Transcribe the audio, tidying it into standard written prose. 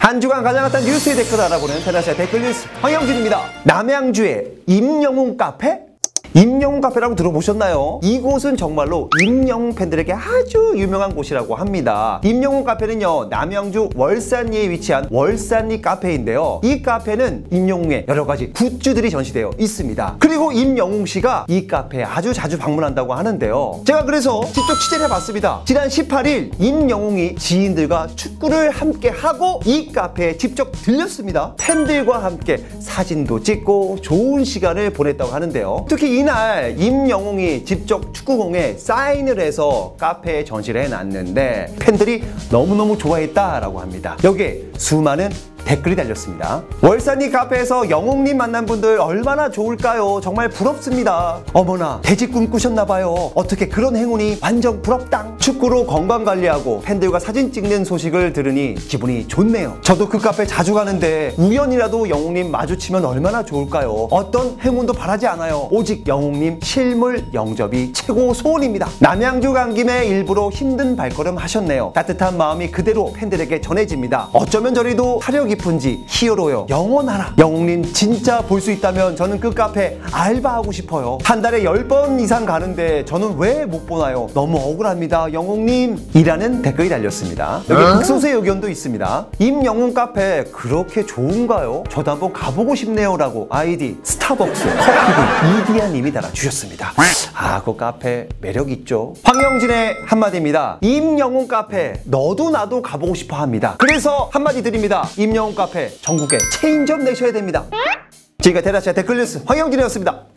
한 주간 가장 핫한 뉴스의 댓글 알아보는 테라시아 댓글 뉴스 황영진입니다. 남양주의 임영웅 카페? 임영웅 카페라고 들어보셨나요? 이곳은 정말로 임영웅 팬들에게 아주 유명한 곳이라고 합니다. 임영웅 카페는요, 남양주 월산리에 위치한 월산리 카페인데요. 이 카페는 임영웅의 여러 가지 굿즈들이 전시되어 있습니다. 그리고 임영웅 씨가 이 카페에 아주 자주 방문한다고 하는데요. 제가 그래서 직접 취재를 해봤습니다. 지난 18일 임영웅이 지인들과 축구를 함께 하고 이 카페에 직접 들렸습니다. 팬들과 함께 사진도 찍고 좋은 시간을 보냈다고 하는데요. 특히 이날 임영웅이 직접 축구공에 사인을 해서 카페에 전시를 해놨는데 팬들이 너무너무 좋아했다라고 합니다. 여기에 수많은 댓글이 달렸습니다. 월산리 카페에서 영웅님 만난 분들 얼마나 좋을까요? 정말 부럽습니다. 어머나, 돼지 꿈꾸셨나봐요. 어떻게 그런 행운이, 완전 부럽당. 축구로 건강관리하고 팬들과 사진 찍는 소식을 들으니 기분이 좋네요. 저도 그 카페 자주 가는데 우연이라도 영웅님 마주치면 얼마나 좋을까요? 어떤 행운도 바라지 않아요. 오직 영웅님 실물 영접이 최고 소원입니다. 남양주 간 김에 일부러 힘든 발걸음 하셨네요. 따뜻한 마음이 그대로 팬들에게 전해집니다. 어쩌면 저리도 타력 깊은지 히어로요, 영원하라. 영웅님 진짜 볼 수 있다면 저는 그 카페 알바하고 싶어요. 한 달에 10번 이상 가는데 저는 왜 못 보나요? 너무 억울합니다, 영웅님. 이라는 댓글이 달렸습니다. 여기 극소수의 의견도 있습니다. 임영웅 카페 그렇게 좋은가요? 저도 한번 가보고 싶네요 라고 아이디 스타벅스 커피빈 이디아님이 달아주셨습니다. 아, 그 카페 매력 있죠. 황영진의 한마디입니다. 임영웅 카페 너도 나도 가보고 싶어 합니다. 그래서 한마디 드립니다. 임영웅 카페 전국에 체인점 내셔야 됩니다. 지금까지 테라시아 댓글 뉴스 황영진이었습니다.